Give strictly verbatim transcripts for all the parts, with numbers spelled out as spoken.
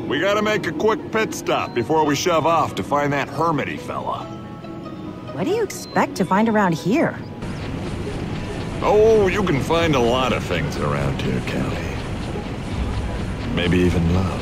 We gotta make a quick pit stop before we shove off to find that hermity fella. What do you expect to find around here? Oh, you can find a lot of things around here, Callie. Maybe even love.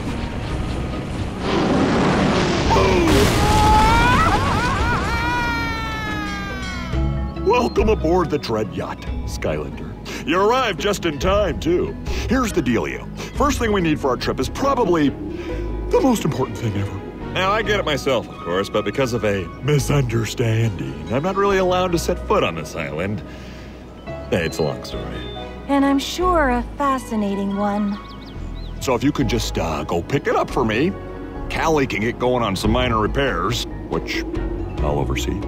Welcome aboard the Dread Yacht, Skylander. You arrived just in time, too. Here's the dealio. First thing we need for our trip is probably the most important thing ever. Now, I get it myself, of course, but because of a misunderstanding, I'm not really allowed to set foot on this island. Hey, it's a long story. And I'm sure a fascinating one. So if you could just uh, go pick it up for me, Callie can get going on some minor repairs, which I'll oversee.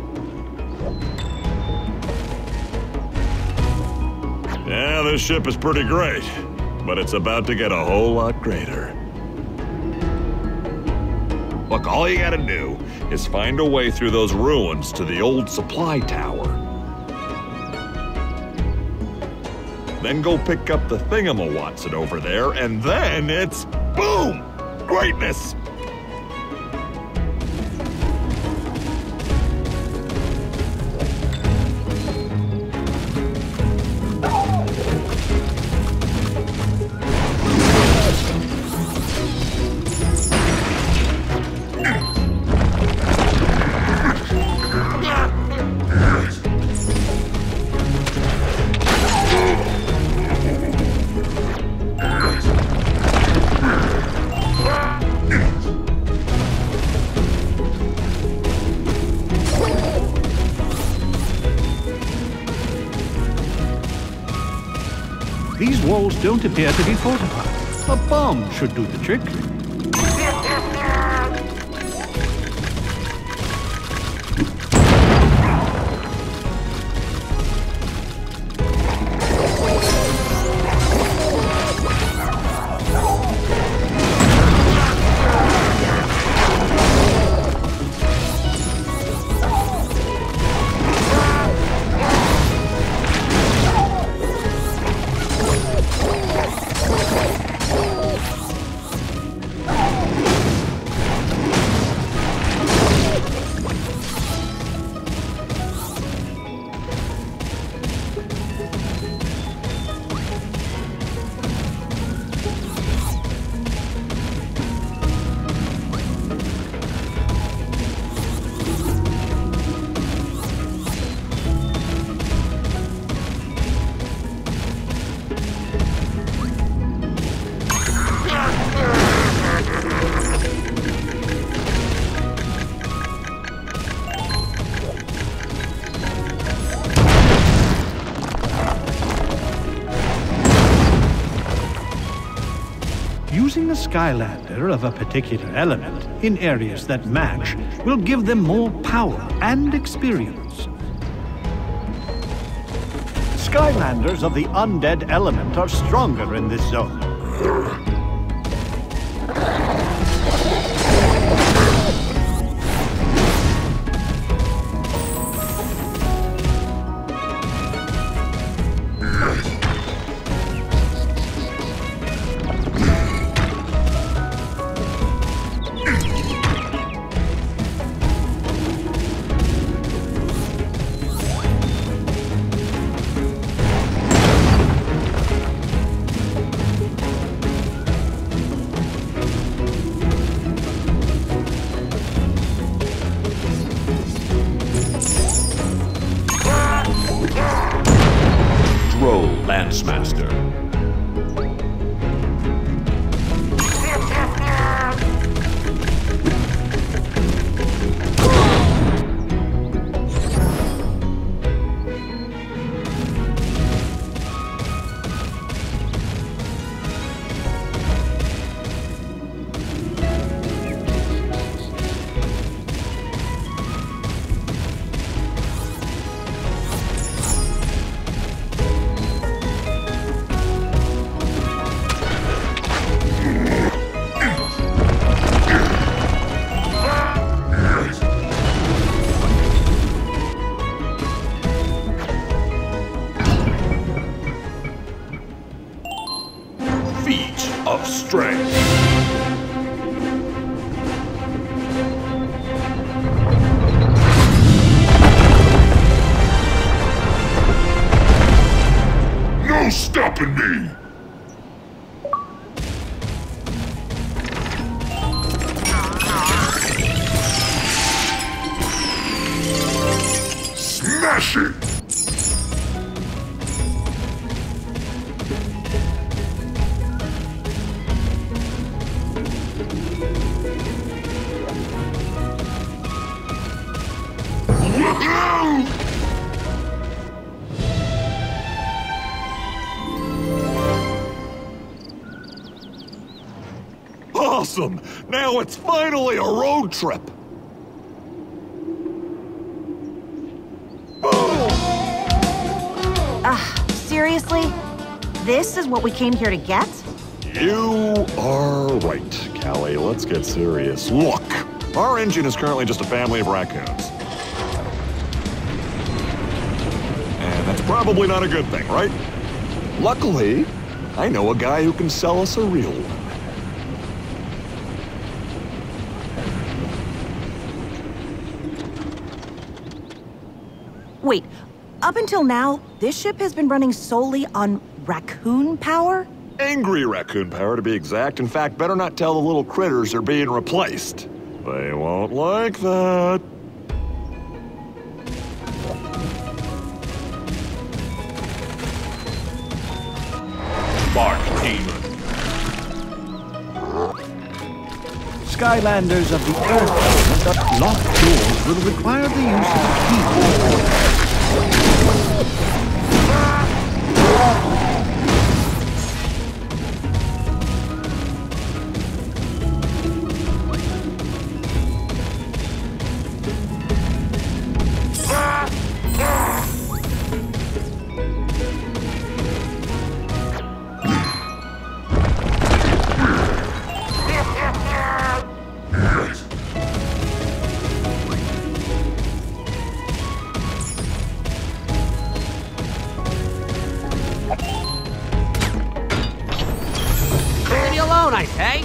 Yeah, this ship is pretty great, but it's about to get a whole lot greater. Look, all you gotta do is find a way through those ruins to the old supply tower. Then go pick up the thingamawatson over there, and then it's boom! Greatness! These walls don't appear to be fortified. A bomb should do the trick. Using a Skylander of a particular element in areas that match will give them more power and experience. Skylanders of the undead element are stronger in this zone. no stopping me! Smash it! Awesome! Now it's finally a road trip! Ah, seriously? This is what we came here to get? You are right, Callie. Let's get serious. Look, our engine is currently just a family of raccoons. And that's probably not a good thing, right? Luckily, I know a guy who can sell us a real one. Wait, up until now, this ship has been running solely on raccoon power? Angry raccoon power, to be exact. In fact, better not tell the little critters they're being replaced. They won't like that. Bark Demon. Skylanders of the Earth element that locked doors will require the use of a key. Leave me alone, I say!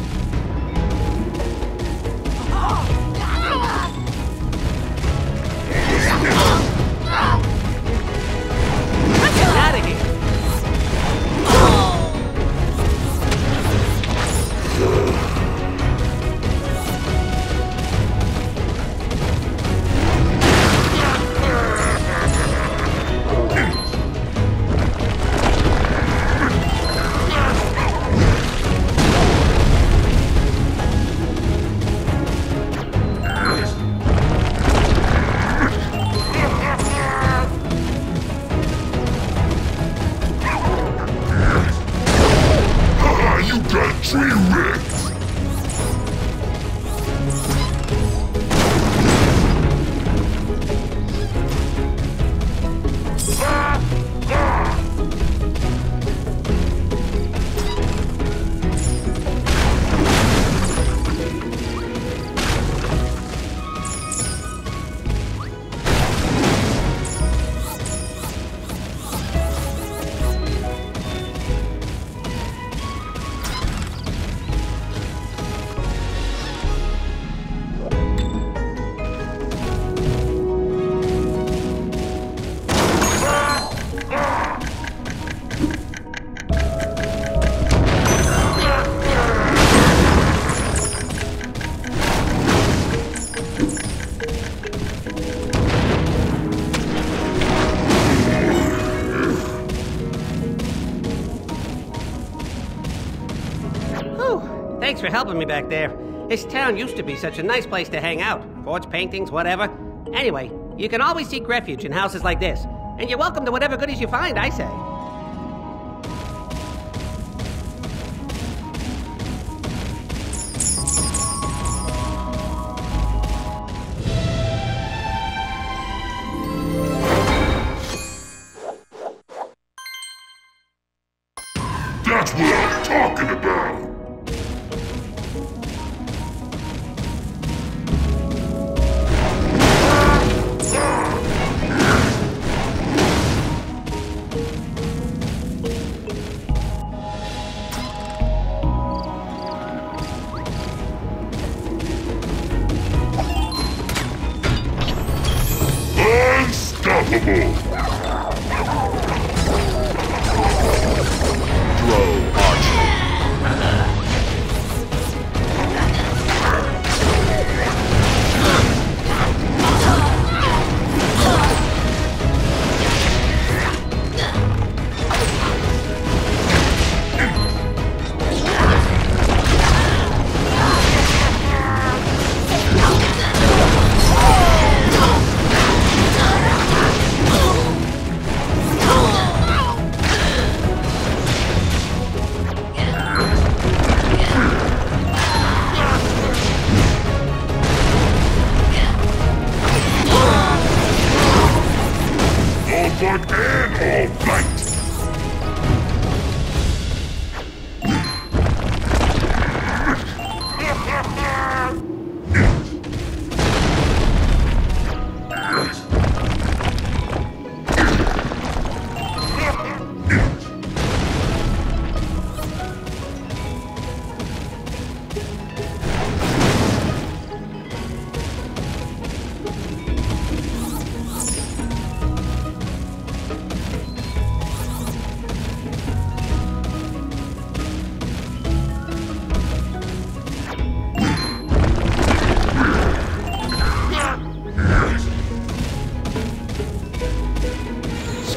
Get out of here! Haha, you got tree wrecked! Whew, thanks for helping me back there. This town used to be such a nice place to hang out. Forge paintings, whatever. Anyway, you can always seek refuge in houses like this. And you're welcome to whatever goodies you find, I say. That's what I'm talking about! Unstoppable!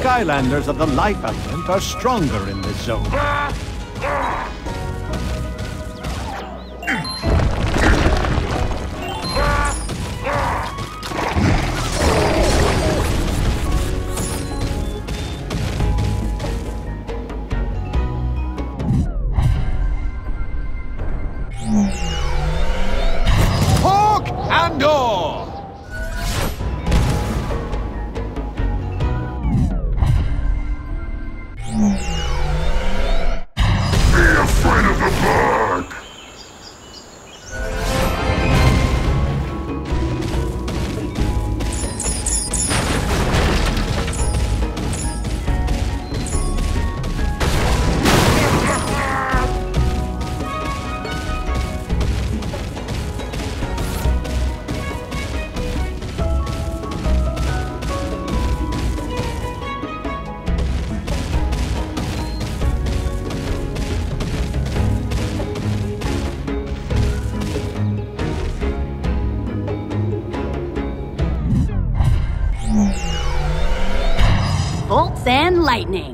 Skylanders of the life element are stronger in this zone. Hawk and Daw! Be afraid of the dark! Bolts and lightning.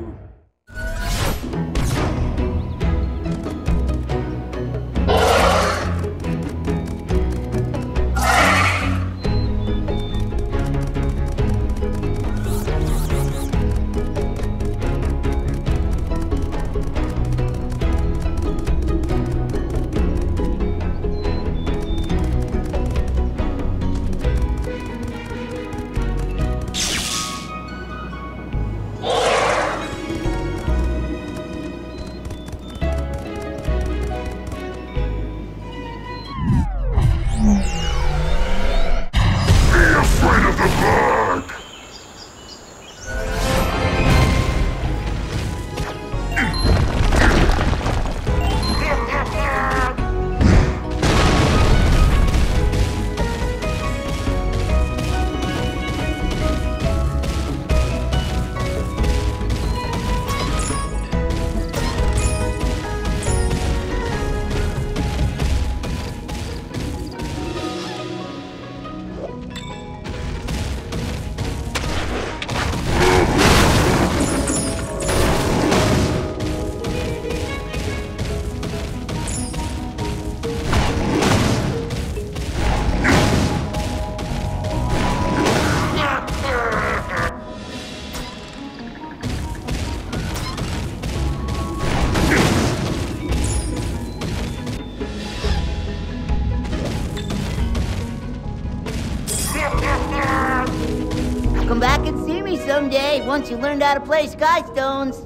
Come back and see me someday, once you learned how to play Sky Stones.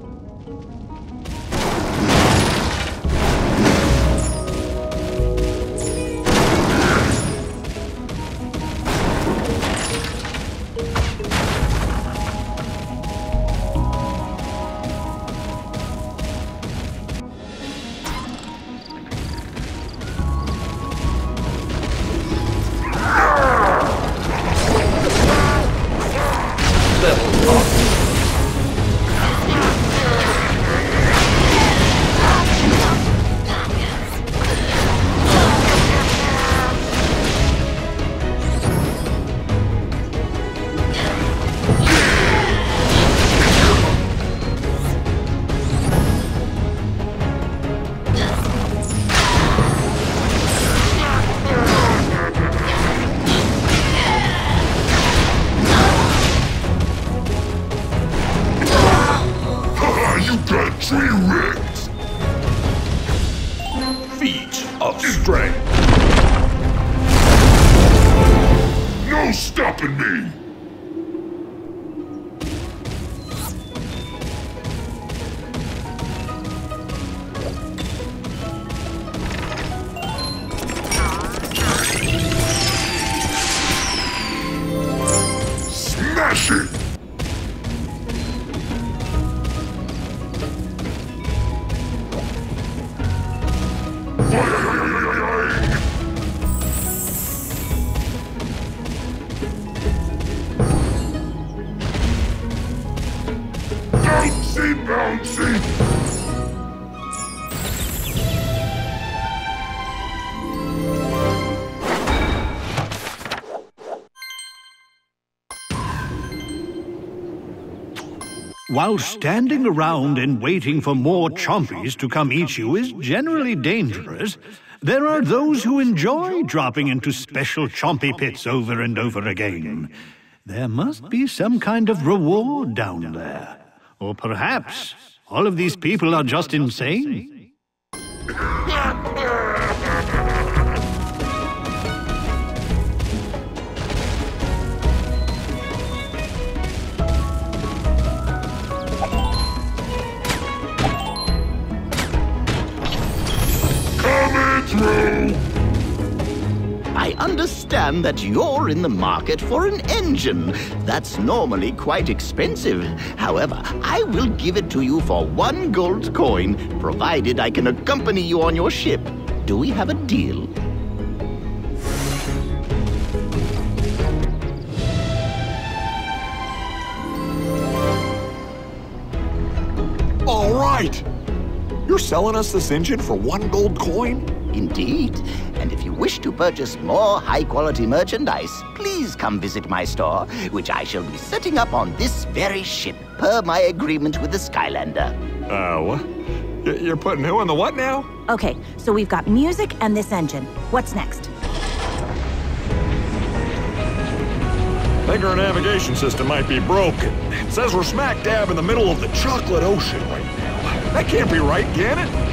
of strength. No stopping me! Smash it! While standing around and waiting for more chompies to come eat you is generally dangerous, there are those who enjoy dropping into special chompy pits over and over again. There must be some kind of reward down there. Or perhaps all of these people are just insane. I understand that you're in the market for an engine. That's normally quite expensive. However, I will give it to you for one gold coin, provided I can accompany you on your ship. Do we have a deal? All right! You're selling us this engine for one gold coin? Indeed. And if you wish to purchase more high-quality merchandise, please come visit my store, which I shall be setting up on this very ship, per my agreement with the Skylander. Uh, what? Y- You're putting who on the what now? Okay, so we've got music and this engine. What's next? I think our navigation system might be broken. It says we're smack dab in the middle of the chocolate ocean right now. That can't be right, can it?